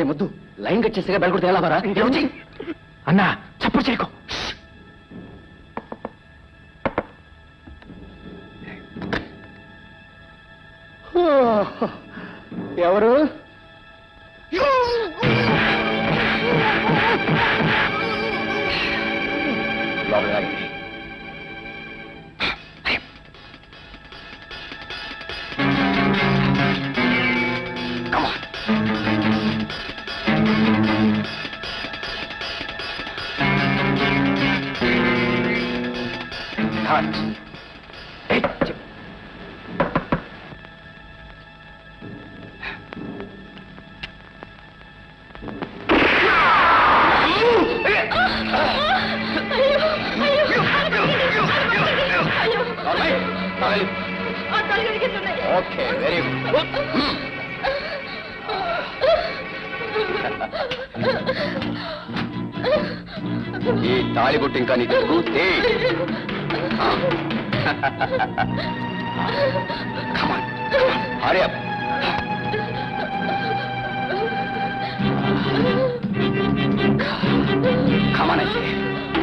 అరే ముద్దు line cut చేసేగా bell కొడితే ఎలా బారా అన్నా చప్పుడు చేయకు ఎవరు ఓకే వెరీ గుడ్ ఈ తాళిబొట్టు ఇంకా నీకు hurry up Come on, I say.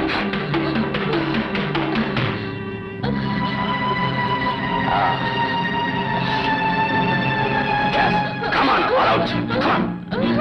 Yes, come on, all out. Come on.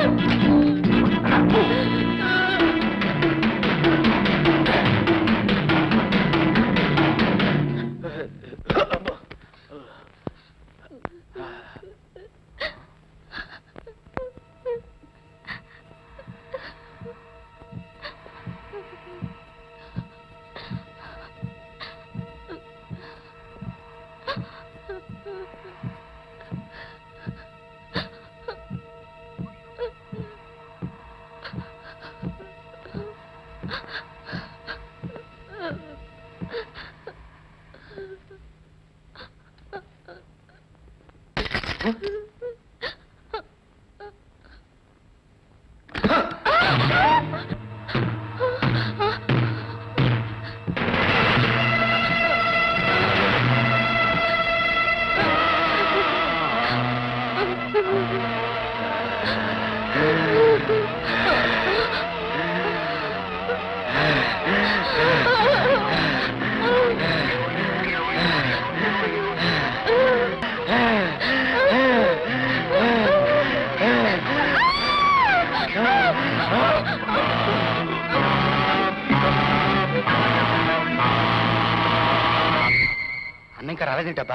ఇంకా రాలేదేంటబ్బా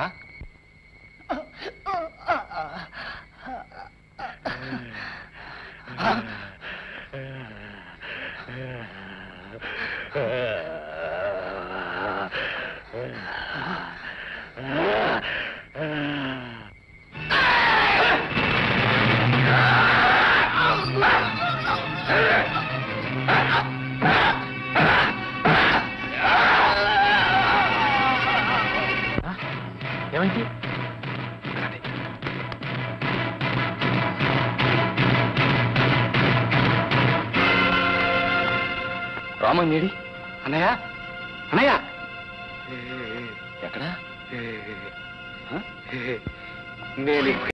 ఏమైంది రామన్నేడి అన్నయ్య అన్నయ్య ఎక్కడా నేను